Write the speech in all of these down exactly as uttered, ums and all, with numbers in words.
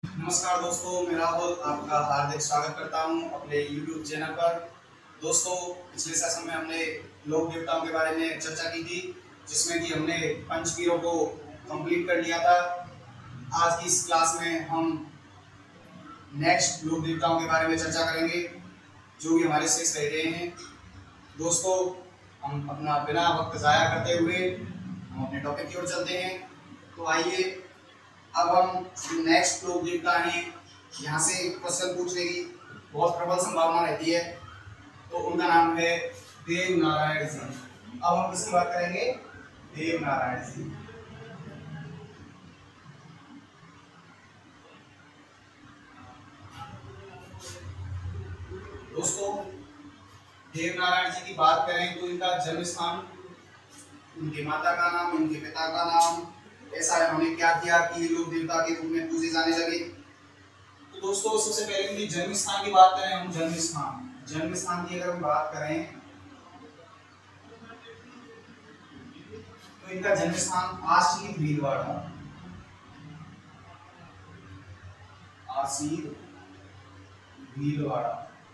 नमस्कार दोस्तों, मैं राहुल आपका हार्दिक स्वागत करता हूं अपने यूट्यूब चैनल पर। दोस्तों, पिछले सेशन में हमने लोक देवताओं के बारे में चर्चा की थी, जिसमें कि हमने पंचवीरों को कंप्लीट कर लिया था। आज की इस क्लास में हम नेक्स्ट लोक देवताओं के बारे में चर्चा करेंगे, जो भी हमारे शेष रह गए हैं। दोस्तों, हम अपना बिना वक्त ज़ाया करते हुए हम अपने टॉपिक की ओर चलते हैं। तो आइए, अब हम नेक्स्ट लोक देवता हैं, यहाँ से क्वेश्चन पूछने की बहुत प्रबल संभावना रहती है। तो उनका नाम है देव नारायण जी। अब हम किसकी बात करेंगे? देव नारायण जी। दोस्तों, देव नारायण जी की बात करें तो इनका जन्म स्थान, इनके माता का नाम, इनके पिता का नाम, ऐसा इन्होंने क्या किया कि ये लोग देवता के रूप में पूजे जाने लगे। तो दोस्तों, सबसे पहले इनकी जन्म स्थान की बात करें हम। जन्म स्थान जन्म स्थान की अगर हम बात करें तो इनका जन्म स्थान आसीर भीलवाड़ा। आसीर भीलवाड़ा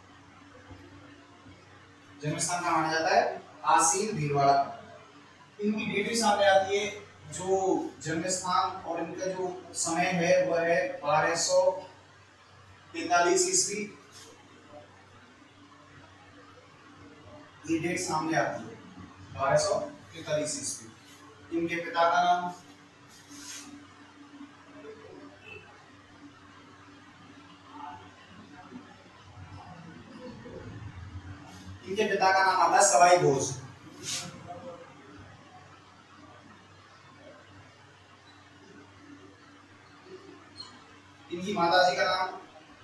जन्म स्थान का माना जाता है, आसीर भीलवाड़ा। इनकी डेट भी सामने आती है, जो जन्म स्थान और इनका जो समय है वह है बारह सौ तैतालीस ईस्वी। ये डेट सामने आती है, बारह सौ तैतालीस ईस्वी। इनके पिता का नाम, इनके पिता का नाम आता है सवाई घोष। इनकी माता जी का नाम,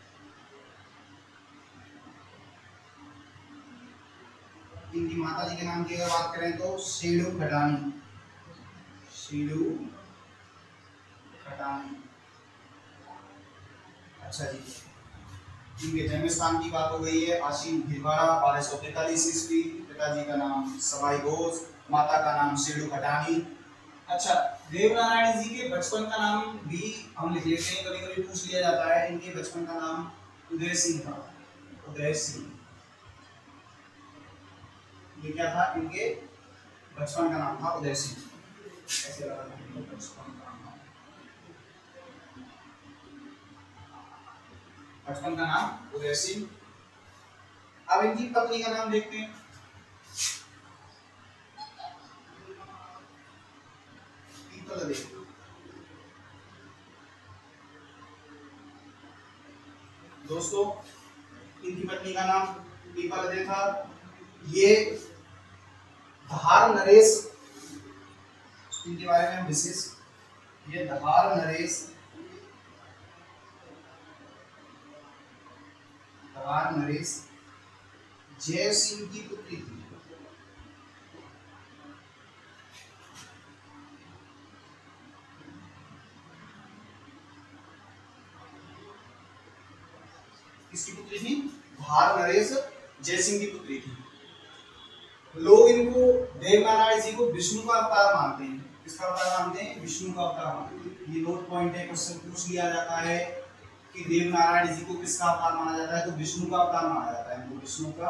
इनकी माता जी के नाम की अगर बात करें तो शेडू खटानी। शेडू खटानी। अच्छा जी, इनके जन्म स्थान की बात हो गई है, आसीन भीलवाड़ा, बारह सौ तैतालीस ईस्वी। पिताजी का नाम सवाई घोष, माता का नाम शेडू खटानी। अच्छा, देवनारायण जी के बचपन का नाम भी हम लिख लेते हैं, कभी कभी पूछ लिया जाता है। इनके बचपन का नाम उदय सिंह था। उदय सिंह, ये क्या था? इनके बचपन का नाम था उदय सिंह। ऐसे लगा बचपन का नाम, बचपन का नाम उदय सिंह। अब इनकी पत्नी का नाम देखते हैं। दोस्तों, इनकी पत्नी का नाम पीपलदे था। ये धार नरेश, इनके बारे में विशेष, ये धार नरेश धार नरेश जय सिंह की पुत्री थी। किसकी पुत्री थी? धार नरेश जय सिंह की पुत्री थी। लोग इनको देवनारायण जी को विष्णु का अवतार मानते हैं। किसका अवतार मानते हैं? विष्णु का अवतार मानते हैं। ये नोट पॉइंट है, क्वेश्चन पूछ लिया जाता है कि देवनारायण जी को किसका अवतार माना जाता है, तो विष्णु का अवतार माना जाता है। इनको विष्णु का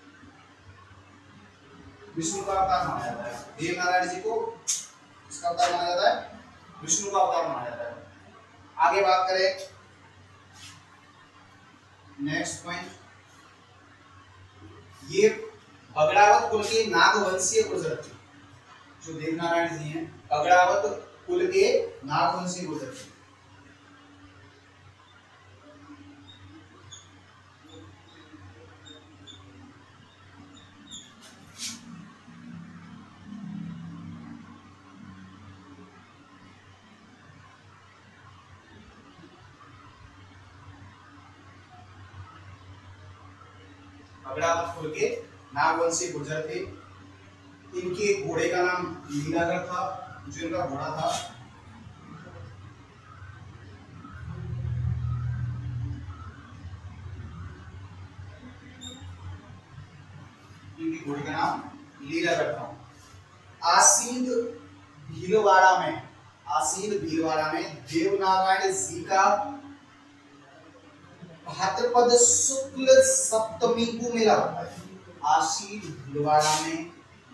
विष्णु का अवतार माना जाता है। देवनारायण जी को किसका अवतार माना जाता है? विष्णु का अवतार माना जाता है। आगे बात करें, नेक्स्ट पॉइंट, ये बगड़ावत कुल के नागवंशीय गुर्जर थे। जो देवनारायण जी हैं, बगड़ावत कुल के नागवंशीय गुर्जर थे। बगड़ावत कुल के नागवंशीय गुर्जर थे। इनके घोड़े का नाम लीलागढ़ था, जो इनका घोड़ा था। इनके घोड़े का नाम लीलागढ़ था। आसीन भीलवाड़ा में आसीन भीलवाड़ा में देवनारायण जी का भाद्रपद शुक्ल सप्तमी को मेला होता है। आश्विन भीलवाड़ा में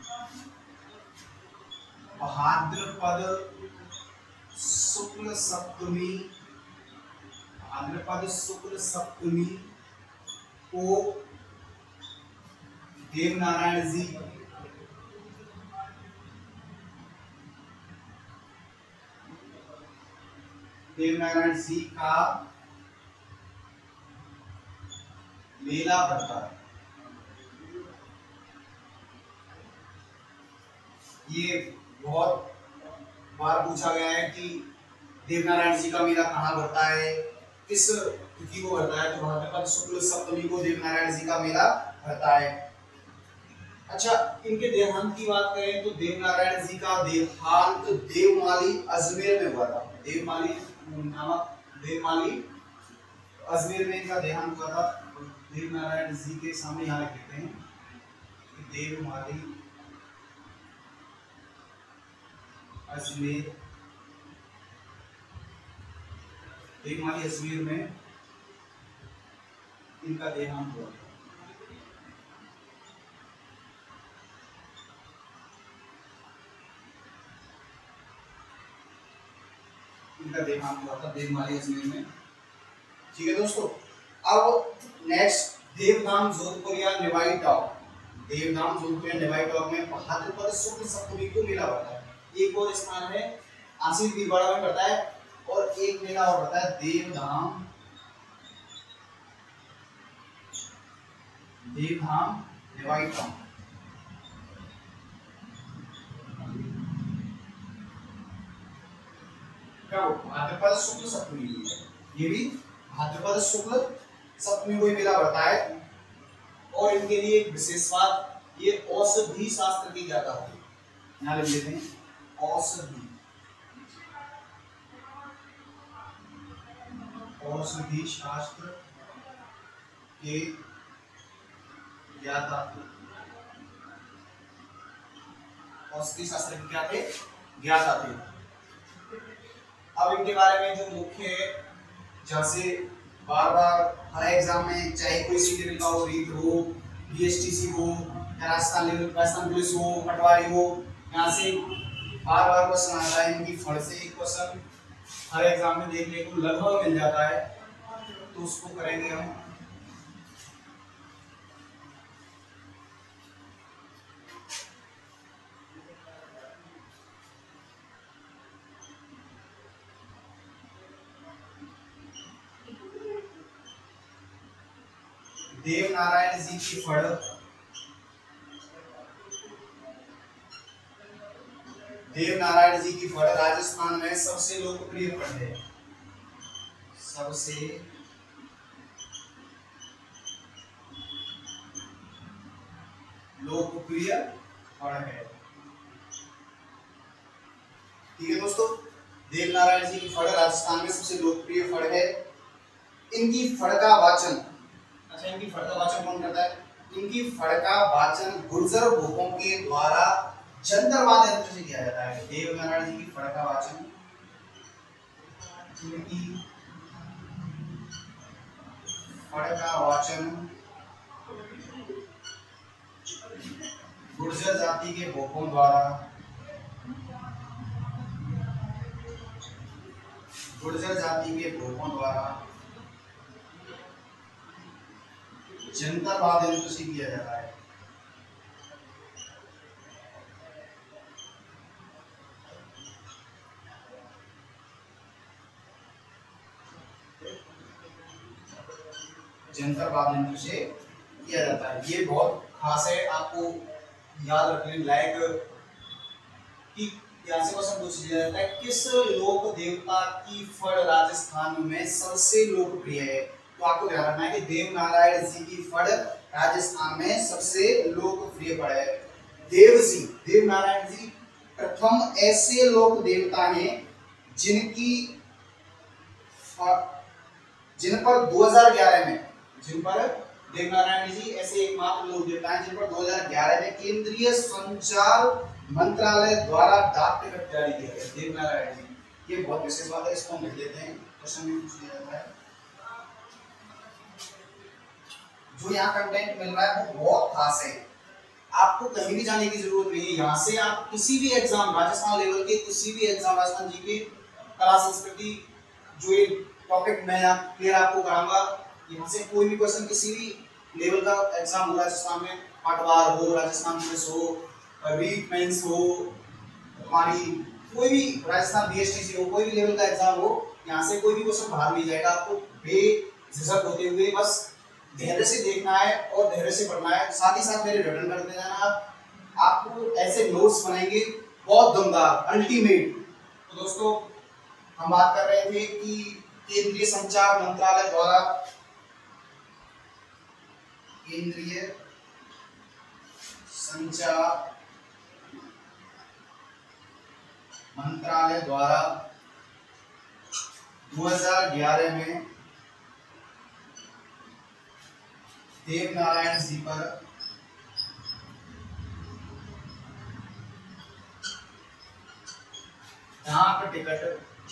भाद्रपद शुक्ल सप्तमी भाद्रपद शुक्ल सप्तमी को देवनारायण जी देवनारायण जी का मेला भरता है। ये बहुत बार पूछा गया है कि देवनारायण जी का मेला कहाँ भरता है, किस तिथि को भरता है, तो भाद्रपद शुक्ल सप्तमी को देवनारायण जी का मेला भरता है। अच्छा, इनके देहांत की बात करें तो देवनारायण जी का देहांत देवमाली अजमेर में हुआ था। देवमाली नामक देवमाली अजमेर में इनका देहांत हुआ था। देवनारायण जी के सामने यहाँ लिख देते हैं देवमाली अजमेर देवमाली अजमेर में इनका देहांत हुआ। इनका देहांत हुआ था देवमाली अजमेर में। ठीक है दोस्तों, अब नेक्स्ट देवधाम जोधपुर या निवाई टॉप देवधाम जोधपुर या निवाई टॉप में भाद्रपद शुक्ल सप्तमी को मेला होता है। एक और स्थान है आश्विन भीलवाड़ा में पड़ता है और एक मेला और पड़ता है देवधाम देवधाम निवाई टॉप। क्या भाद्रपद शुक्ल सप्तमी को, ये भी भाद्रपद शुक्ल सप्तमी को मेला भरता है। और इनके लिए एक विशेष बात, ये औषधि शास्त्र की ज्ञाता होती है। यहाँ लिख लेते हैं औषधि औषधि शास्त्र के ज्ञाता औषधि शास्त्र के क्या थे? ज्ञाता थे। अब इनके बारे में जो मुख्य है, जैसे बार बार हर एग्जाम में चाहे कोई सी लेवल का हो, रीट हो, बीएसटीसी हो, राजस्थान लेवल राजस्थान पुलिस हो, पटवारी हो, यहाँ से बार बार क्वेश्चन आता है। इनकी फड़ से एक क्वेश्चन हर एग्जाम में देखने को लगभग मिल जाता है, तो उसको करेंगे हम। देवनारायण जी की फड़ देवनारायण जी की फड़ राजस्थान में सबसे लोकप्रिय फड़ है। सबसे लोकप्रिय फड़ है। ठीक है दोस्तों, देवनारायण जी की फड़ राजस्थान में सबसे लोकप्रिय फड़ है। इनकी फड़ का वाचन अच्छा इनकी फड़ का वाचन कौन करता है? इनकी फड़ का वाचन गुर्जर भोपों के द्वारा जंतर वाद्य यंत्र से किया जाता है। देवनारायण जी की फड़ का वाचन इनकी फड़ का वाचन गुर्जर जाति के भोपों द्वारा गुर्जर जाति के भोपों द्वारा जंतर वाद्य यंत्र से किया जाता है। जंतर वाद्य यंत्र से किया जाता है। ये बहुत खास है, आपको याद रखने लायक कि यहाँ से क्वेश्चन पूछ लिया जाता है, किस लोक देवता की फड़ राजस्थान में सबसे लोकप्रिय है? तो आपको ध्यान रखना है कि देवनारायण जी की फड़ राजस्थान में सबसे लोकप्रिय फड़ है। देव जी देवनारायण जी प्रथम ऐसे लोक देवता हैं जिनकी जिन पर दो हज़ार ग्यारह में जिन पर देवनारायण जी ऐसे एकमात्र लोक देवता हैं जिन पर दो हज़ार ग्यारह में केंद्रीय संचार मंत्रालय द्वारा डाक टिकट जारी किया गया। देवनारायण जी, ये बहुत विशेष बात है, इसको हम लिख लेते हैं, क्वेश्चन में पूछ लिया जाता है। जो यहाँ कंटेंट मिल रहा है वो बहुत खास है। आपको कहीं भी जाने की जरूरत नहीं है, यहाँ से आप किसी भी एग्जाम राजस्थान लेवल के किसी भी एग्जाम राजस्थान जी के कला संस्कृति जो ये टॉपिक मैं यहाँ क्लियर आपको कराऊंगा, यहाँ से कोई भी क्वेश्चन किसी भी लेवल का एग्जाम हो राजस्थान में, पटवार हो, राजस्थान पुलिस हो, रीट मेंस हो, हमारी कोई भी राजस्थान बीएसटीसी हो, कोई भी लेवल का एग्जाम हो, यहाँ से कोई भी क्वेश्चन बाहर नहीं जाएगा। आपको बेझिझक होते हुए बस धैर्य से देखना है और धैर्य से पढ़ना है, साथ ही साथ मेरे रिटर्न करते जाना। आप आपको ऐसे नोट्स बनेंगे बहुत दमदार, अल्टीमेट। तो दोस्तों हम बात कर रहे थे कि केंद्रीय संचार मंत्रालय द्वारा केंद्रीय संचार मंत्रालय द्वारा दो हज़ार ग्यारह में देवनारायण जी पर डाक टिकट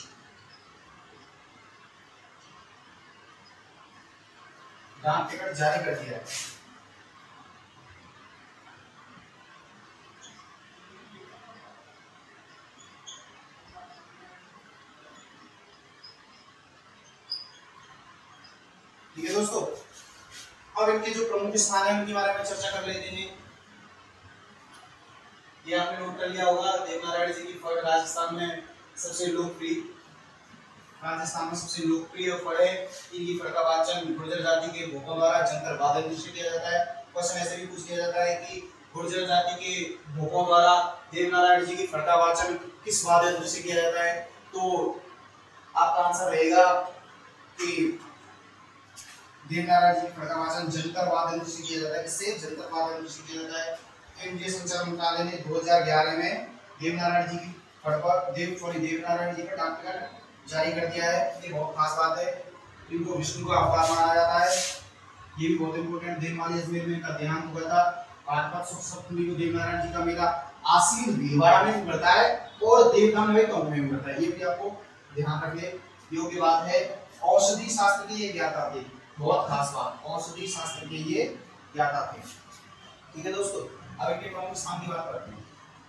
डाक टिकट जारी कर दिया है। ठीक है दोस्तों, अब इनके जो प्रमुख स्थान है उनके बारे में चर्चा कर लेते हैं। ये आपने नोट कर लिया होगा, देवनारायण जी की फड़ राजस्थान में सबसे लोकप्रिय राजस्थान में सबसे लोकप्रिय फड़ है। इनकी फड़ का वाचन गुर्जर जाति के भोपों द्वारा जंतर वादन से किया जाता है। क्वेश्चन ऐसे भी पूछ लिया जाता है कि गुर्जर जाति के भोपों द्वारा देवनारायण जी की फड़ का वाचन किस वादन से किया जाता है, तो आपका आंसर रहेगा कि देवनारायण जी की फड़ का वाचन जंतर वादन से किया जाता है। किससे? जंतर वादन से किया जाता है। केंद्रीय संचार मंत्रालय ने दो हज़ार ग्यारह में देवनारायण जी की फड़ पर देव सॉरी देवनारायण जी का डाक टिकट जारी कर दिया है। ये बहुत खास बात है, इनको विष्णु का अवतार माना जाता है। ये भी बहुत इंपॉर्टेंट। देवमाली अजमेर में इनका देहांत हुआ था। भाद्रपद शुक्ल सप्तमी को देवनारायण जी का मेला आसीन भीलवाड़ा में पड़ता है और देवधाम में कौन में पड़ता है, ये भी आपको ध्यान रखने योग्य बात है। औषधि शास्त्र के ये ज्ञाता थे, बहुत खास बात, औषधि शास्त्र के ये ज्ञाता थे। ठीक है दोस्तों, अब इनके प्रमुख स्थान की बात करते हैं।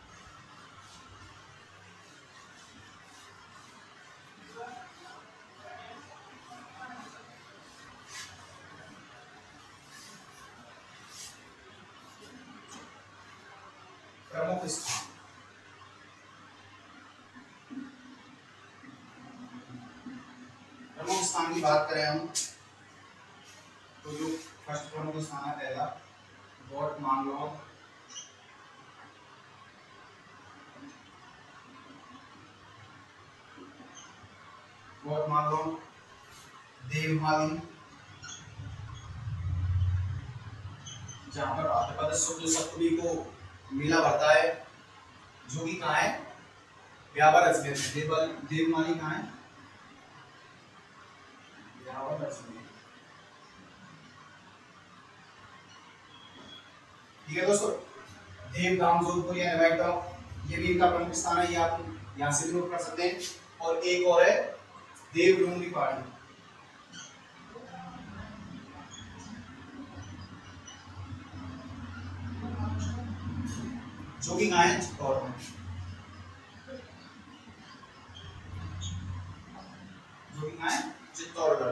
प्रमुख स्थान प्रमुख स्थान की बात करें हम तो जो फर्स्ट प्रमुख स्थान है पहला गोट मांगलोर, गोट मांगलोर, देवमाली, जहां पर भाद्रपद शुक्ल सप्तमी को मेला भरता है, जो कि कहाँ है? ब्यावर अजमेर में। देवमाली देवमाली कहाँ है? ब्यावर अजमेर। ठीक है दोस्तों, देवगाम जोधपुर या नवाईगांव, ये भी इनका प्रमुख स्थान है, ये आप यहाँ से नोट कर सकते हैं। और एक और है देवडूंगरी पहाड़ी, जो कि कहाँ है? चित्तौड़ में, जो कि कहाँ है? चित्तौड़गढ़।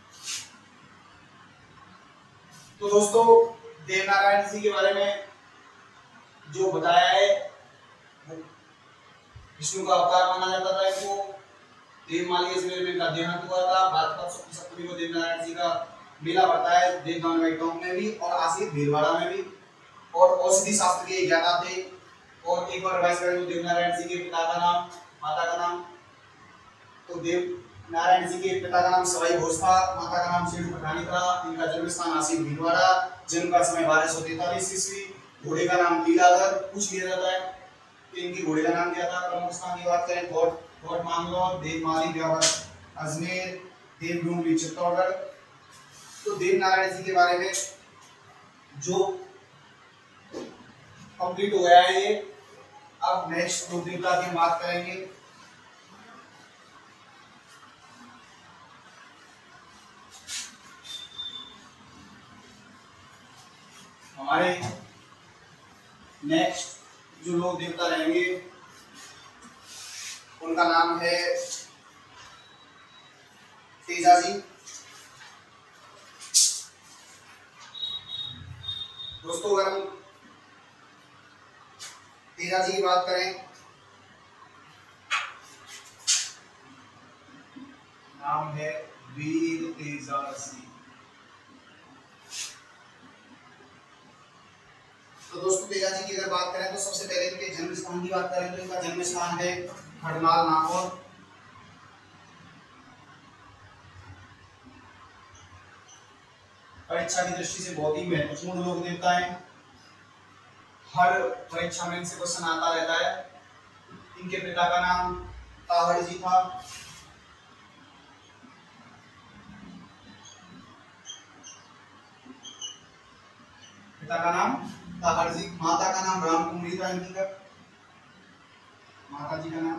तो दोस्तों देवनारायण जी के बारे में जो बताया है, वो विष्णु का अवतार माना जाता था इनको। देवमाली अजमेर में इनका देहांत हुआ था। भाद्रपद शुक्ल सप्तमी को देवनारायण जी का मेला भरता है, देवगांव नवाईगांव में भी और आसिफ भीलवाड़ा में भी। और औषधि शास्त्र के ज्ञाता थे। और एक बार रिवाइज करें तो देवनारायण जी के पिता का नाम, माता का नाम, तो देवनारायण जी के पिता का नाम सवाई घोष था, माता का नाम शेरू पठानी था। इनका जन्म स्थान आसिफ भीलवाड़ा, जन्म का समय बारह सौ तैतालीस ईस्वी। घोड़े का नाम लीलाधर पूछ लिया जाता है कि इनकी घोड़े का नाम क्या था। प्रमुख स्थान की बात करें गोट गोट मांगलोर, देवमाली ब्यावर अजमेर, देवडूंगरी चित्तौड़गढ़। तो देवनारायण जी के बारे में जो कंप्लीट हो गया है ये। अब नेक्स्ट दो देवता की हम बात करेंगे। हमारे नेक्स्ट जो लोग देवता रहेंगे उनका नाम है तेजाजी। दोस्तों अगर हम तेजाजी की बात करें, नाम है वीर तेजाजी। तो दोस्तों तेजाजी की अगर बात करें तो सबसे पहले इनके जन्म स्थान की बात करें तो इनका जन्म स्थान है खड़माल नागौर। परीक्षा की दृष्टि से बहुत ही महत्वपूर्ण लोक देवता है, हर परीक्षा में इनसे क्वेश्चन आता रहता है। इनके पिता का नाम ताहड़ जी था। पिता का नाम ताहड़ जी, माता का नाम रामकुमारी था इनकी का, माता जी का नाम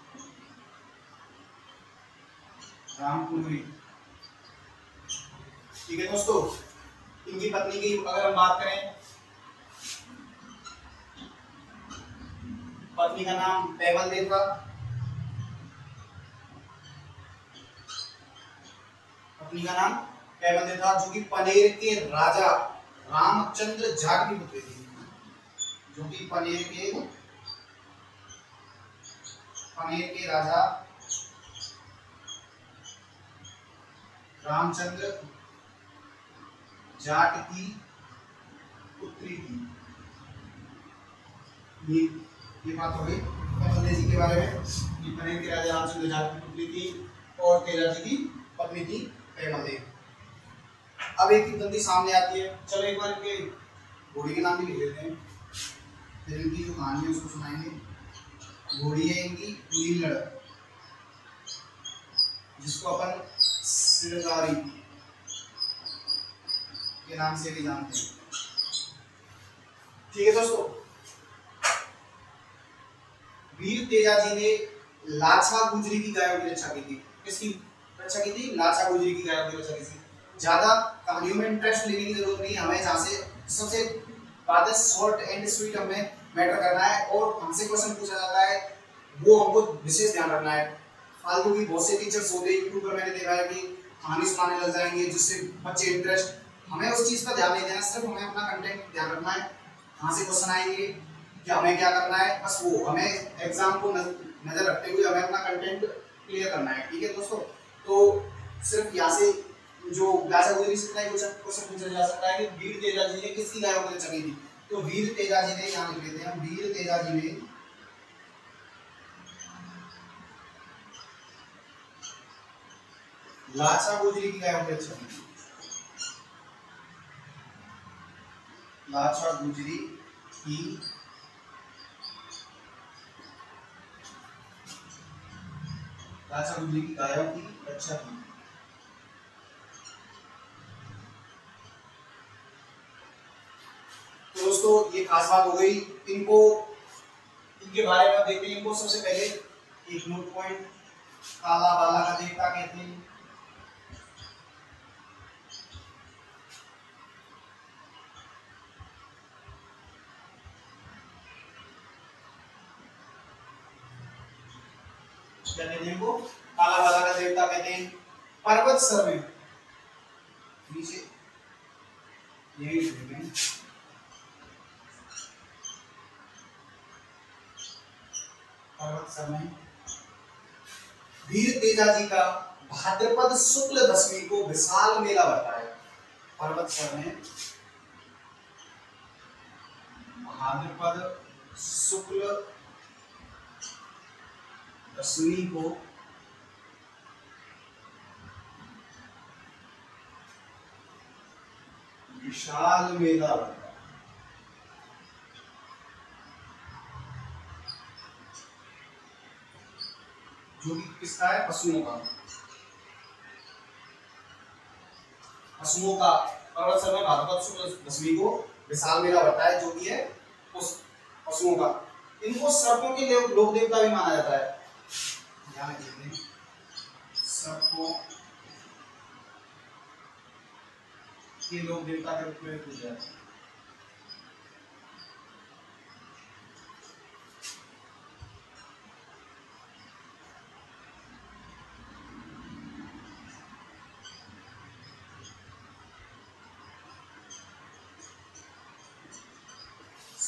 रामकुमारी। ठीक है दोस्तों, इनकी पत्नी की अगर हम बात करें, पत्नी का नाम पैमल देव था। पत्नी का नाम पैमल देव था जो कि पनेर के राजा रामचंद्र जाट की पुत्री थी, जो कि पनेर के पनेर के राजा रामचंद्र जाट की पुत्री थी। ये ये बात हो गई पैमल जी के बारे में कि पनेर के राजा रामचंद्र जाट की पुत्री थी और तेजाजी की पत्नी थी पैमल देव। अब एक किंवदंती सामने आती है, चलो एक बार इनके घोड़ी के नाम भी लिख लेते हैं, फिर इनकी जो कहानी है उसको सुनाएंगे। घोड़ी है इनकी नीलड़, जिसको अपन सिरगारी के नाम से भी जानते हैं। ठीक है दोस्तों, वीर तेजाजी ने लाछा गुजरी की गायों की रक्षा की थी। किसकी रक्षा की थी? लाछा गुजरी की गायों की रक्षा की थी। ज्यादा कहानियों में इंटरेस्ट लेने की जरूरत नहीं है, हमें जहाँ से सबसे बात है शॉर्ट एंड स्वीट हमें मैटर करना है और हमसे क्वेश्चन पूछा जाता है वो हमको विशेष ध्यान रखना है। फालतू की बहुत से टीचर्स होते हैं यूट्यूब पर, मैंने देखा है कि कहानी सुनाने लग जाएंगे जिससे बच्चे इंटरेस्ट, हमें उस चीज पर ध्यान नहीं देना, सिर्फ हमें अपना कंटेंट ध्यान रखना है। कहाँ से क्वेश्चन आएंगे, क्या हमें क्या करना है, बस वो हमें एग्जाम को नजर रखते हुए हमें अपना कंटेंट क्लियर करना है। ठीक है दोस्तों, तो सिर्फ यहाँ से जो लाछा गुजरी से क्वेश्चन पूछा जा सकता है कि वीर तेजाजी ने किसकी गायों की रक्षा की थी। तो वीर तेजाजी ने, यहाँ लिख लेते हैं, वीर तेजाजी ने लाछा गुजरी की गायों की रक्षा की थी। लाछा गुजरी की लाछा गुजरी की गायों की रक्षा की। तो दोस्तों ये खास बात हो गई। इनको इनके बारे में देखते हैं। इनको सबसे पहले एक नोट पॉइंट, काला बाला का देवता कहते हैं। क्या कहते हैं इनको? काला बाला का देवता कहते हैं। पर्वत सर में नीचे यही लिखते हैं, पर्वत सर में वीर तेजाजी का भाद्रपद शुक्ल दशमी को विशाल मेला भरता है। पर्वत सर में भाद्रपद शुक्ल दशमी को विशाल मेला भरता है। जो कि किसका है? पशुओं का। पशुओं का पर्वत सर में भाद्रपद शुक्ल दशमी को विशाल मेला भरता है, जो कि है पशुओं का। इनको सर्पों के लोक देवता भी माना जाता है। ध्यान रखिए, सर्पों के लोक देवता के रूप में पूजा जाता है।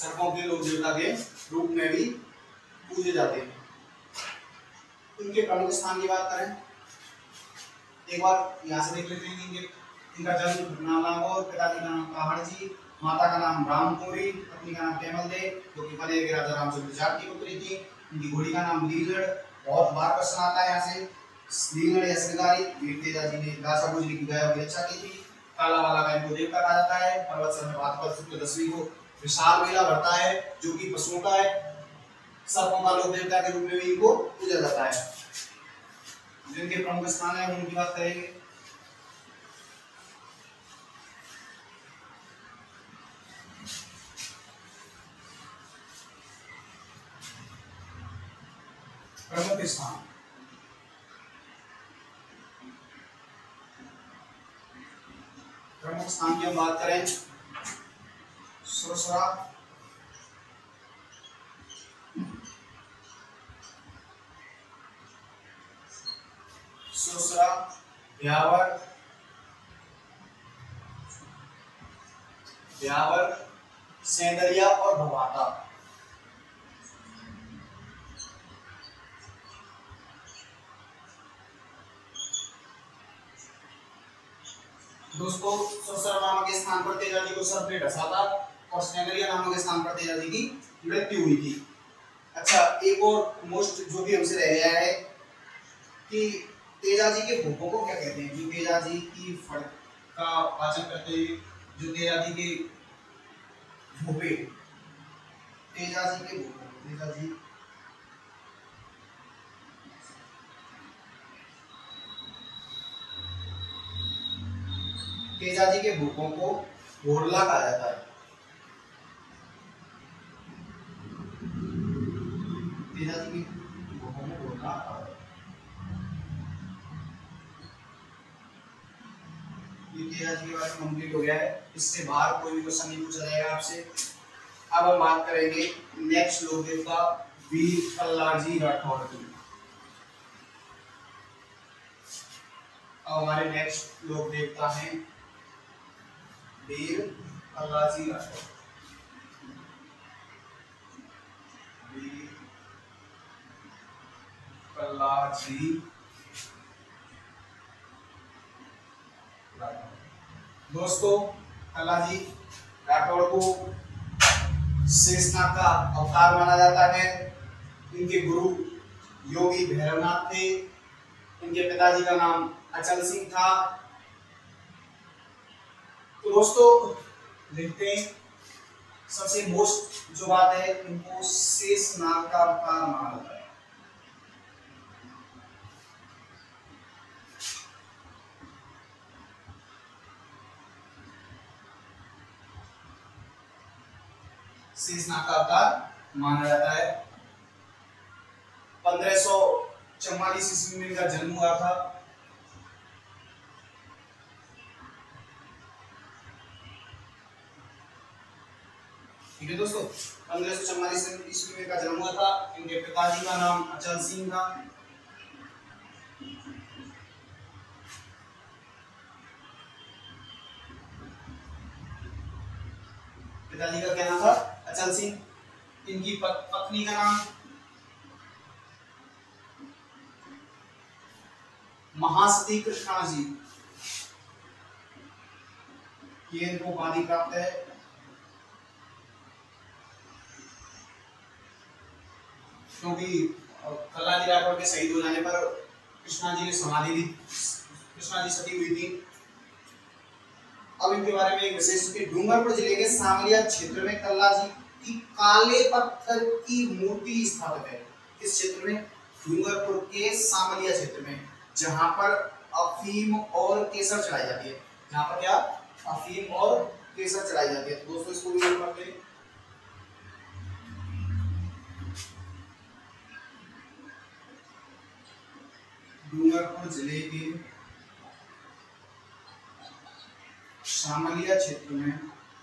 सर्पों के लोक देवता के रूप में भी पूजे जाते हैं। इनके प्रमुख स्थान की बात करें, एक बार यहाँ से देख लेते हैं। इनके इनका जन्म नालागौर, पिताजी का नाम काहड़ जी, माता का नाम रामकुमारी, पत्नी का नाम कैमल देव जो कि पहले के राजा रामचंद्र जाट की पुत्री थी। उनकी घोड़ी का नाम लीलगढ़। बहुत बार प्रश्न आता है यहाँ से। लीलगढ़ या श्रृंगारी, वीर तेजाजी ने लाचा गुजरी की गायों की रक्षा की थी। काला वाला का इनको देवता कहा जाता है। पर्वत सर में भाद्रपद शुक्ल दसवीं को विशाल मेला भरता है जो कि पशुओं का है। सर्पों का लोक देवता के रूप में भी इनको पूजा जाता है। जिनके प्रमुख स्थान है उनकी बात करेंगे। प्रमुख स्थान, प्रमुख स्थान की हम बात करें, सुरसरा, सुरसरा, ब्यावर, ब्यावर, सेंदरिया और भवाता। दोस्तों सुरसरा नामक के स्थान पर तेजाजी को सर्प ने डसा था और सेंदरिया नामक के स्थान पर तेजाजी की मृत्यु हुई थी। अच्छा, एक और मोस्ट जो भी हमसे रह गया है कि तेजाजी के भोपों को क्या कहते हैं। जो तेजाजी की फड़ का पाचन करते हैं, जो तेजाजी के भोपे, तेजाजी के भोपों, तेजाजी तेजाजी के भोपों को घोरला कहा जाता है। तेजाजी के भोपों को घोरला कहा जाता है। ये तेजाजी के बारे में कंप्लीट हो गया है। इससे बाहर कोई भी क्वेश्चन नहीं पूछा जाएगा आपसे। अब हम बात करेंगे नेक्स्ट लोक देवता वीर कल्लाजी राठौर की। अब हमारे नेक्स्ट लोक देवता हैं वीर कल्लाजी राठौर। वीर कल्लाजी राठौर। दोस्तों कल्लाजी राठौर को शेषनाग का अवतार माना जाता है। इनके गुरु योगी भैरवनाथ थे। इनके पिताजी का नाम अचल सिंह था। तो दोस्तों देखते हैं, सबसे मोस्ट जो बात है, इनको शेषनाग का अवतार माना जाता है। शेषनाग का अवतार माना जाता है। पंद्रह सौ चौवालीस ईस्वी में इनका जन्म हुआ था। ठीक है दोस्तों, पंद्रह सौ चौवालीस ईस्वी में इनका जन्म हुआ था। इनके पिताजी का नाम अचल सिंह था। पिताजी का क्या नाम था? अचल सिंह। इनकी पत्नी का नाम महासती कृष्णा जी। ये इनको उपाधि प्राप्त है। क्योंकि कल्लाजी राठौर के शहीद हो जाने पर कृष्णा जी ने समाधि ली, कृष्णा जी सती हुई थी। अब इनके बारे में एक विशेष कि डूंगरपुर जिले के सामलिया क्षेत्र में कल्लाजी की काले पत्थर की मूर्ति स्थापित है। इस क्षेत्र में डूंगरपुर के सामलिया क्षेत्र में, जहां पर अफीम और केसर चढ़ाई जाती है। जहां पर क्या? अफीम और केसर चढ़ाई जाती है। तो दोस्तों इसको भी नोट करते हैं। डूंगरपुर जिले के सामलिया क्षेत्र में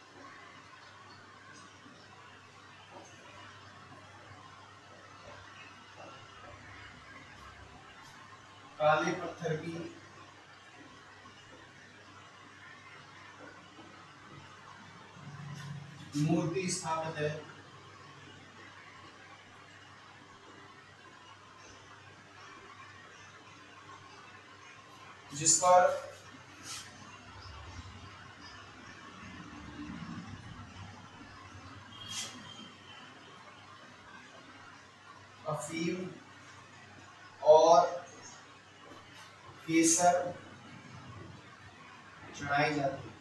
काले पत्थर की मूर्ति स्थापित है। जिस पर अफीम और केसर चढ़ाई जाती है।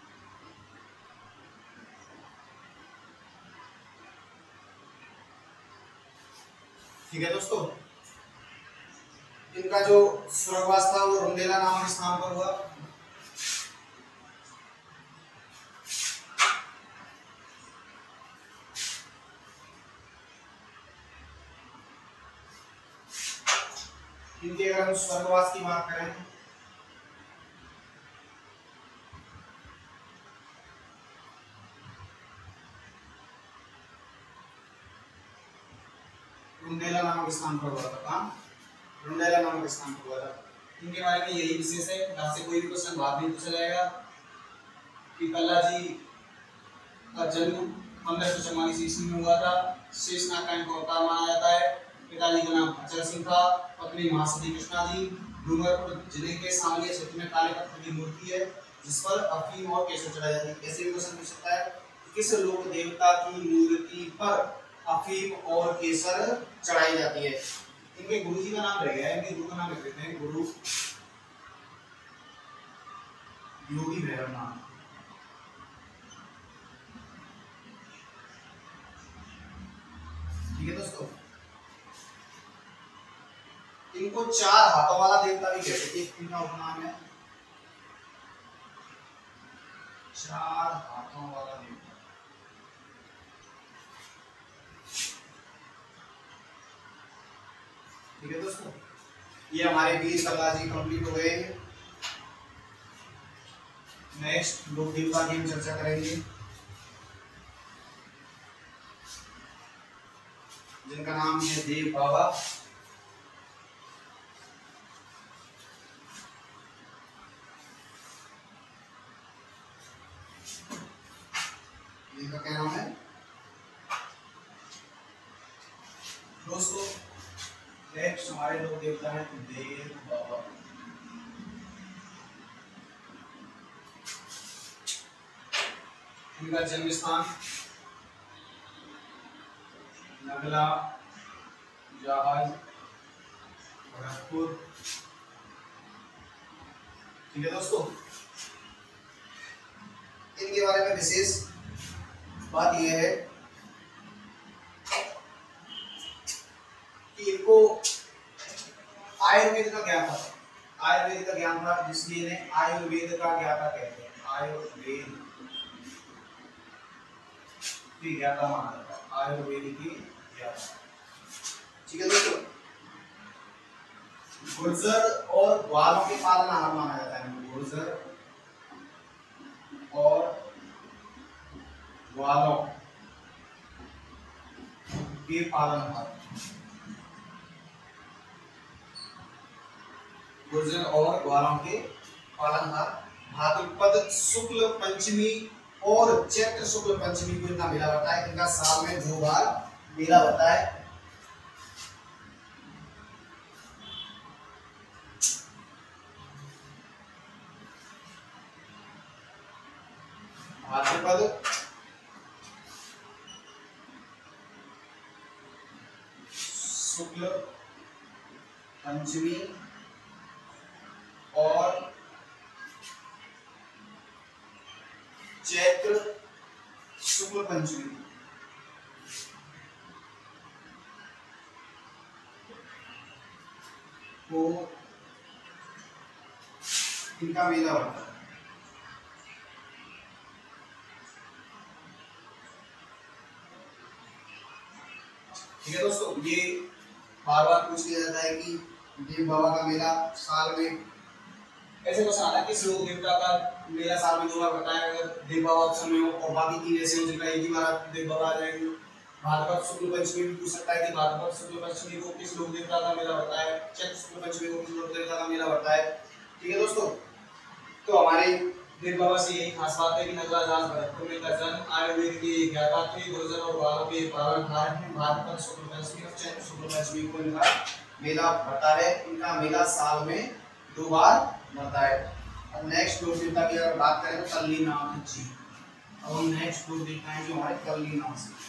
ठीक है दोस्तों, इनका जो स्वर्गवास था वो रुंडेला नामक स्थान पर हुआ। इनके अगर हम स्वर्गवास की बात करें रुंडेला नामक स्थान पर हुआ था। कहाँ? रुंडेला नामक स्थान पर हुआ था। इनके बारे में यही विशेष है, यहाँ से कोई भी क्वेश्चन बाद में पूछा जाएगा कि कल्ला जी का जन्म पंद्रह सौ चौवालीस ईस्वी में हुआ था। शेषनाग का इनको अवतार माना जाता है। पिताजी का नाम अचल सिंह था, पत्नी महासती कृष्णा जी। डूंगरपुर जिले के सांवलिया क्षेत्र में काले पत्थर की मूर्ति है जिस पर अफीम और केसर चढ़ाई जाती है। ऐसे भी क्वेश्चन पूछ सकता है किस लोक देवता की मूर्ति पर अफीम और केसर चढ़ाई जाती है। इनके गुरु जी का नाम रह गया है, इनके गुरु का नाम लिख देते हैं, गुरु योगी भैरवनाथ। ठीक है दोस्तों, इनको चार हाथों वाला देवता भी कहते हैं। इनका उपनाम है चार हाथों वाला देवता। ठीक है दोस्तों, ये हमारे वीर कल्ला जी कंप्लीट हो गए हैं। नेक्स्ट लोक देवता की हम चर्चा करेंगे जिनका नाम है देव बाबा। इनका क्या नाम है दोस्तों? नेक्स्ट हमारे लोक देवता है देव बाबा। इनका जन्म स्थान नगला, जहाज, भरतपुर। ठीक है दोस्तों, इनके बारे में विशेष बात यह है कि इनको आयुर्वेद का ज्ञान था। आयुर्वेद का ज्ञान था जिसलिए इन्हें आयुर्वेद का ज्ञाता कहते हैं। आयुर्वेद की ज्ञाता माना जाता है, आयुर्वेद की ज्ञाता। ठीक है दोस्तों, गुर्जर और ग्वालों के पालनहार माना जाता है। गुर्जर और ग्वालों के पालनहार, गुर्जर और ग्वालों के पालनहार। भाद्रपद शुक्ल पंचमी और चैत्र शुक्ल पंचमी को इनका मेला होता है। इनका साल में दो बार मेला होता है। भाद्रपद शुक्ल पंचमी और चैत्र शुक्ल पंचमी को इनका मेला होता है। ठीक है दोस्तों, ये बार बार पूछ लिया जाता है कि देव बाबा का मेला साल में, ऐसे क्वेश्चन आता है किस लोक देवता का मेला साल में दो बार होता है। अगर देव बाबा ऑप्शन में हो और बाकी तीन ऐसे हो जिनका एक ही बार देव बाबा आ जाएंगे। भाद्रपद शुक्ल पंचमी भी पूछ सकता है कि भाद्रपद शुक्ल पंचमी को किस लोक देवता का मेला होता है। चैत्र शुक्ल पंचमी को किस लोक देवता का मेला होता है। ठीक है दोस्तों, तो हमारे देव बाबा से यही खास बात है कि नगराजास भरतपुर में का जन्म, आयुर्वेद के ज्ञाता थे, गुर्जर और ग्वालों के पालनहार हैं। भाद्रपद शुक्ल पंचमी और चैत्र शुक्ल पंचमी को इनका मेला होता है। इनका मेला साल में दो बार बताए। अब नेक्स्ट लोक देवता की अगर बात करें तो कल्लीनाथ जी। अब हम नेक्स्ट लोक देवता है जो हमारे कल्लीनाथ जी।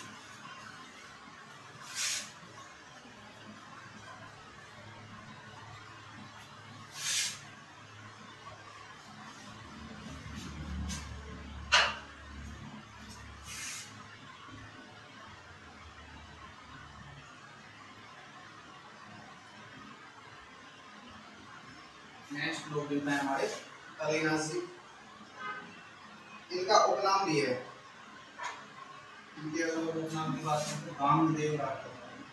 नेक्स्ट लोक देवता है हमारे कल्लीनाथ जी। इनका उपनाम भी है, इनके अगर उपनाम की बात करें तो कामदेव राठौर।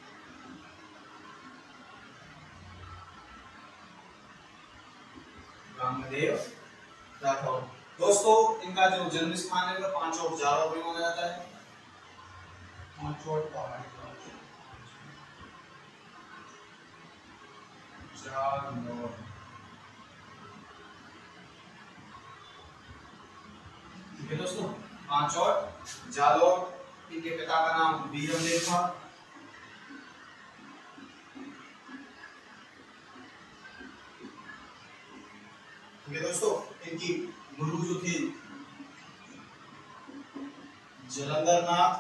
कामदेव राठौर। दोस्तों इनका जो जन्म स्थान है वो पांचोट जालौर में माना जाता है। पांचोट पहाड़ी जालौर। ठीक है दोस्तों, पांचोट जालौर। इनके पिता का नाम वीरमदेव था। ठीक है दोस्तों, इनकी गुरु जो थे जलंधर नाथ।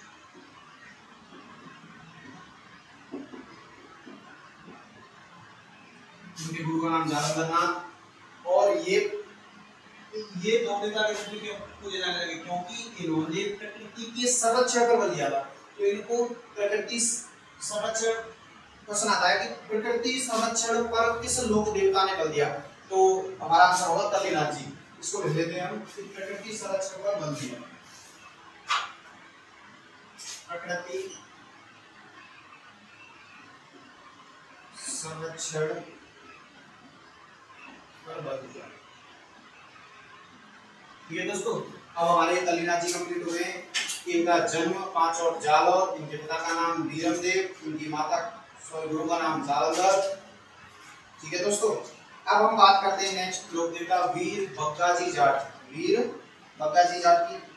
इनके गुरु का नाम जलंधर नाथ। और ये ये दो नेता के रूप में पूजे जाने लगे क्योंकि इन्होंने प्रकृति के संरक्षण पर बल दिया था। तो इनको प्रकृति संरक्षण प्रश्न आता है कि प्रकृति संरक्षण पर किस लोक देवता ने बल दिया, तो हमारा आंसर होगा कल्लीनाथ जी। इसको लिख लेते हैं हम, प्रकृति संरक्षण पर बल दिया। प्रकृति संरक्षण पर बल दिया। ठीक है दोस्तों, अब हमारे कल्लीनाथ जी कंप्लीट हुए हैं। इनका जन्म पांचोट जालौर। इनके पिता का नाम वीरमदेव, इनकी माता सॉरी गुरु का नाम जालंधर। ठीक है दोस्तों, अब हम बात करते हैं नेक्स्ट लोक देवता वीर बग्गाजी जाट। वीर बग्गाजी जाट की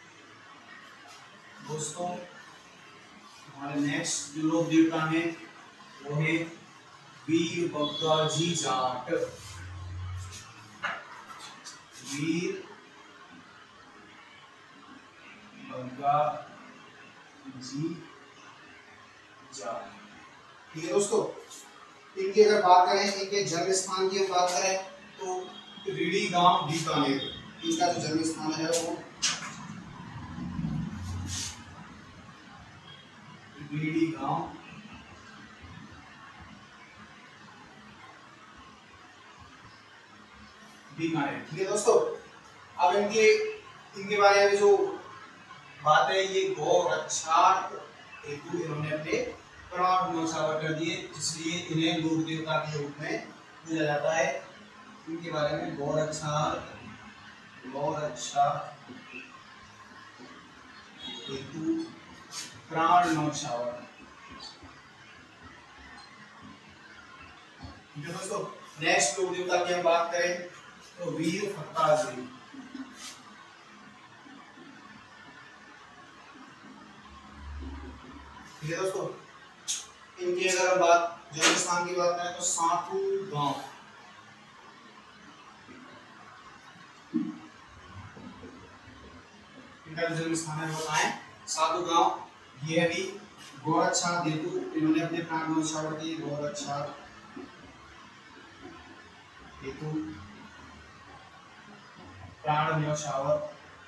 दोस्तों हमारे नेक्स्ट जो लोक देवता हैं वो है वीर बग्गाजी जाट। वीर बग्गाजी जाट। ठीक है दोस्तों, इनकी अगर बात करें, इनके जन्म स्थान की हम बात करें तो रीडी गांव बीकानेर। इनका जो जन्म स्थान है वो रीडी गांव बीकानेर। ठीक है दोस्तों, अब इनके इनके बारे में जो बात है, ये गौरक्षार्थ हेतु इन्होंने अपने प्राण न्यौछावर कर दिए, इसलिए इन्हें लोक देवता के रूप में पूजा जाता है। इनके बारे में गौरक्षार्थ गौरक्षार्थ हेतु प्राण न्यौछावर। ठीक है दोस्तों, नेक्स्ट लोक देवता की हम बात करें तो वीर फत्ताजी। ठीक है दोस्तों, इनकी अगर हम बात जन्म स्थान की बात करें तो सातू गांव। इनका जन्म स्थान है वो कहाँ है, सातू गांव। ये भी गौरक्षार्थ हेतु इन्होंने अपने प्राण न्यौछावर किए। गौरक्षार्थ हेतु प्राण न्यौछावर।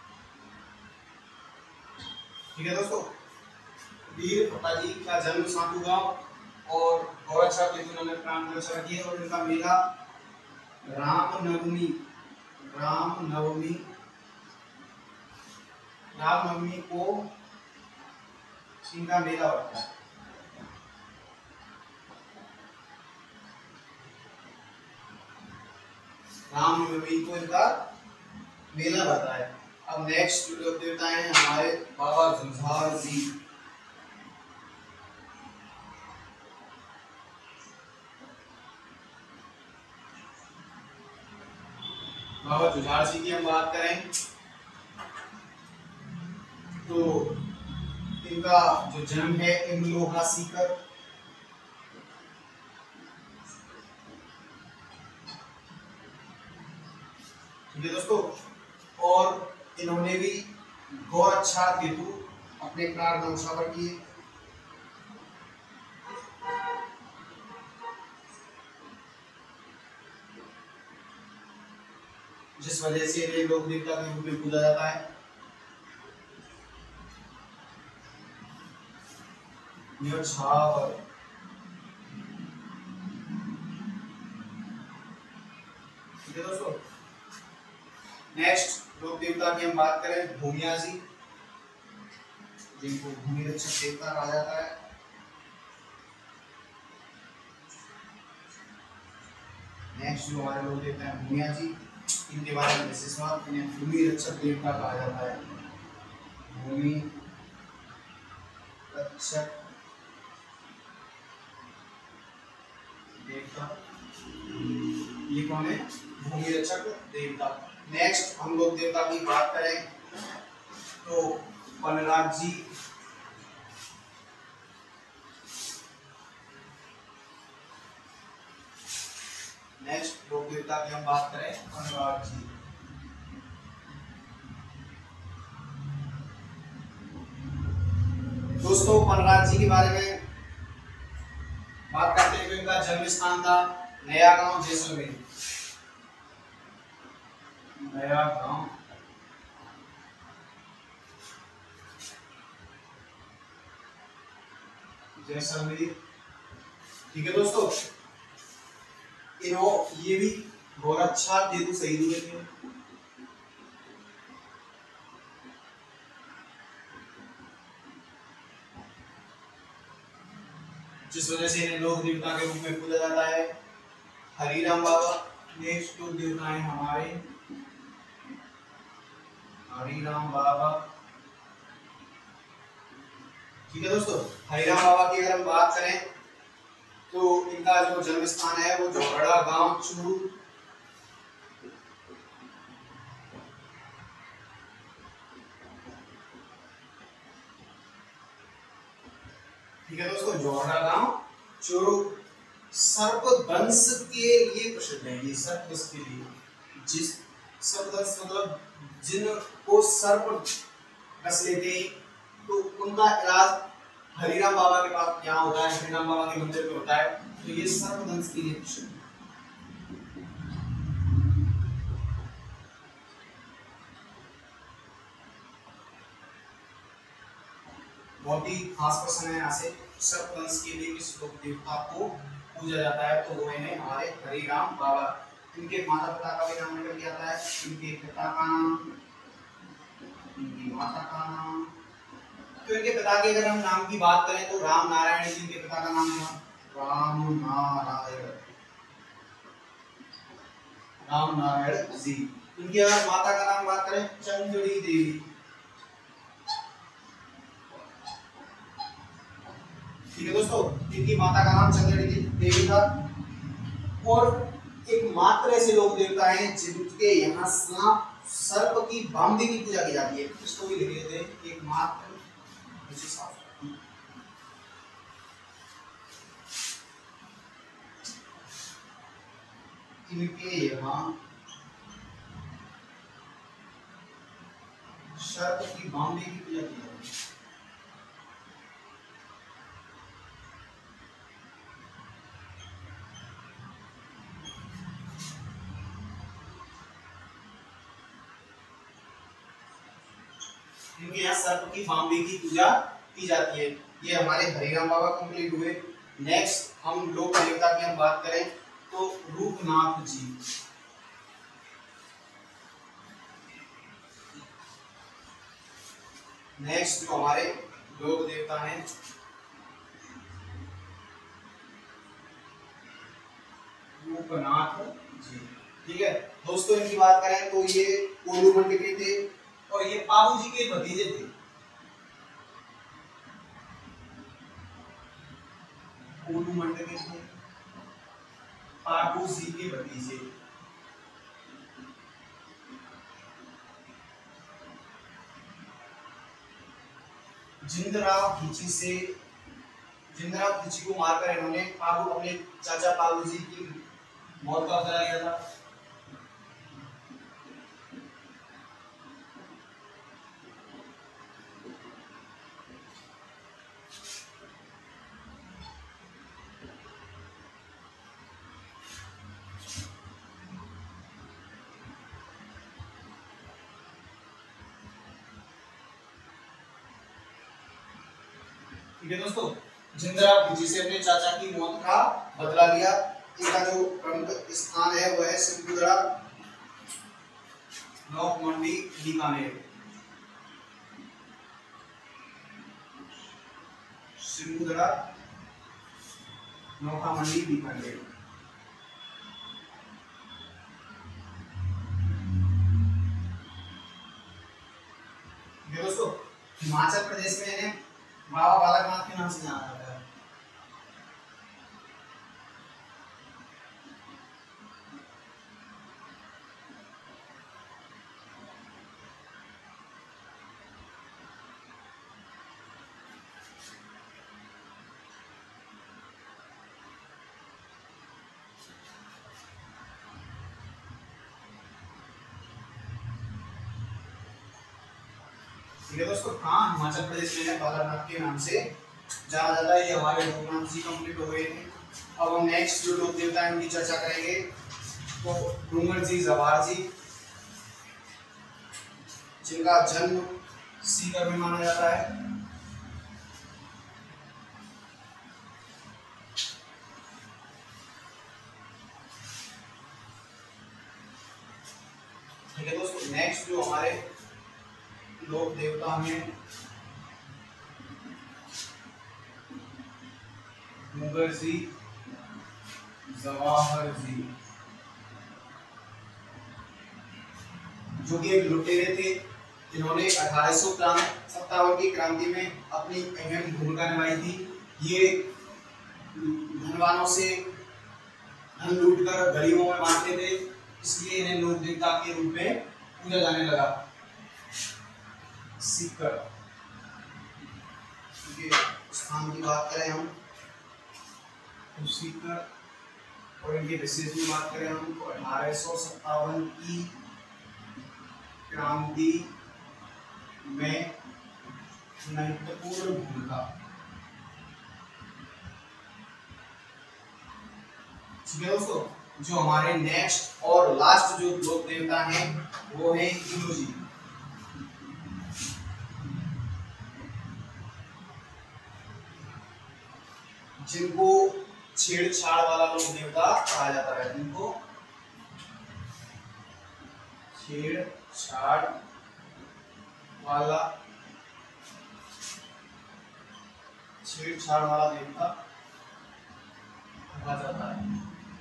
ठीक है दोस्तों, वीर फत्ताजी का जन्म सातू गांव और गौरक्षार्थ हेतु इन्होंने प्राण न्यौछावर किए। और इनका मेला रामनवमी रामनवमी रामनवमी को इनका मेला होता है। रामनवमी को इनका मेला होता है। अब नेक्स्ट लोक देवता है हमारे बाबा झुंझार जी। बाबा झुंझार जी की हम बात करें तो इनका जो जन्म है इमलोहा सीकर। ठीक है दोस्तों। और इन्होंने भी गौरक्षात हेतु अपने प्राण न्यौछावर किए। जिस वजह से इन्हें लोक देवता के रूप में पूजा जाता है। न्यौछावर ठीक है दोस्तों। नेक्स्ट लोक देवता की हम बात करें भूमिया जी, जिनको भूमि रक्षक देवता कहा जाता है। नेक्स्ट जो हमारे लोग देवता है भूमिया जी, इनके बारे में विशेष बात, इन्हें भूमि रक्षक देवता कहा जाता है। भूमि रक्षक देवता, ये कौन है? भूमि रक्षक देवता। नेक्स्ट हम लोग देवता की बात करें तो वनराज जी, नेक्स्ट लोक देवता की हम बात करें वनराज जी। दोस्तों वनराज जी के बारे में बात करते हुए इनका जन्म स्थान था नया गांव जैसलमेर। नया गांव जैसलमेर ठीक है दोस्तों। इन्हों ये भी गौरक्षात हेतु शहीद हुए थे। जिस वजह से इन्हें लोक देवता के रूप में पूजा जाता है। हरिराम बाबा नेक्स्ट लोक देवता है हमारे हरिराम बाबा ठीक है दोस्तों। हरिराम बाबा की अगर हम बात करें तो इनका जो जन्म स्थान है वो जोहड़ा गांव चूरू ठीक है दोस्तों। जोहड़ा गांव चूरू सर्पदंश के लिए प्रसिद्ध है। ये सर्पदंश के लिए, जिस सर्पदंश मतलब जिनको सर्प डस लेते हैं तो उनका इलाज हरिराम बाबा के पास यहाँ होता है, हरिराम बाबा के मंदिर पे होता है। तो ये सर्पदंश के लिए प्रसिद्ध है। बहुत ही खास प्रश्न है यहाँ से, सर्पदंश के लिए किस लोक देवता को पूजा जाता है? तो वो है हमारे हरिराम बाबा। इनके माता पिता का भी नाम निकल के आता है। इनके पिता का नाम, इनकी माता का नाम। तो इनके पिता के अगर हम नाम की बात करें तो राम नारायण जी इनके पिता का नाम था। राम नारायण राम नारायण जी। इनकी अगर माता का नाम बात करें चंद्री देवी ठीक है दोस्तों। इनकी माता का नाम चंद्री देवी था। और एक मात्र ऐसे लोक देवता हैं जिनके यहाँ सांप सर्प की बांदी की पूजा की जाती है। इसको भी लिख लेते हैं, एक मात्र इनके यहाँ सर्प की बांदी की पूजा की जाती है। इनके यहाँ सर्प की बांदी की पूजा की जाती है। ये हमारे हरिराम बाबा कंप्लीट हुए। नेक्स्ट हम लोक देवता की हम बात करें तो रूपनाथ जी। नेक्स्ट जो हमारे लोक देवता हैं रूपनाथ जी ठीक है दोस्तों। इनकी बात करें तो ये कोलू मंडल के थे और ये पाबू जी के भतीजे थे। कोलू मंडल के थे, पाबू जी के भतीजे। जिंदराव खींची से जिंदराव खींची को मारकर इन्होंने पाबू अपने चाचा पाबू जी की मौत का बदला लिया था। ठीक है दोस्तों, जिंदरा जिसे अपने चाचा की मौत का बदला लिया। इनका जो प्रमुख स्थान है वो है सिंधुदरा, नौक मंडी, बीकानेर। सिंधुदरा, नौका मंडी, बीकानेर। दोस्तों हिमाचल प्रदेश में इन्हें बाबा बालकनाथ के नाम से जाना जाता है। ठीक है दोस्तों, हाँ हिमाचल प्रदेश में बालाघाट के नाम से जाना जाता है। ये हमारे डॉक्यूमेंट जी कंप्लीट हो गए हैं। अब हम नेक्स्ट जो लोक देवता है उनकी चर्चा करेंगे। तो डूंगर जी, जवाहर जी, जिनका जन्म सीकर में माना जाता है। ठीक है दोस्तों, नेक्स्ट जो हमारे लोक देवता हैं डूंगर जी, जवाहर जी, जो कि एक लुटेरे थे जिन्होंने अठारह सौ सत्तावन की क्रांति में अपनी अहम भूमिका निभाई थी। ये धनवानों से धन लूटकर गरीबों में बांटते थे, इसलिए इन्हें लोक देवता के रूप में पूजा जाने लगा। सीकर स्थान की बात करें हम तो सीकर, और इनके विशेष की बात करें हम तो अठारह सौ सत्तावन की क्रांति में महत्वपूर्ण भूमिका। ठीक है दोस्तों, जो हमारे नेक्स्ट और लास्ट जो लोक देवता हैं वो है इंद्र जी। जिनको छेड़छाड़ वाला लोक देवता कहा जाता है, जिनको छेड़छाड़ वाला छेड़छाड़ वाला देवता कहा जाता है।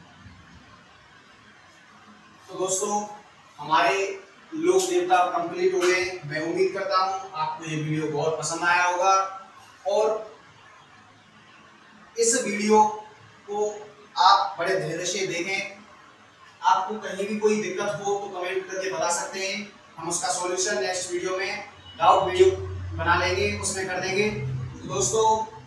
तो दोस्तों हमारे लोक देवता कंप्लीट हो गए। मैं उम्मीद करता हूं आपको ये वीडियो बहुत पसंद आया होगा, और इस वीडियो को आप बड़े धैर्य से देखें। आपको कहीं भी कोई दिक्कत हो तो कमेंट करके बता सकते हैं, हम उसका सॉल्यूशन नेक्स्ट वीडियो में डाउट वीडियो बना लेंगे, उसमें कर देंगे। तो दोस्तों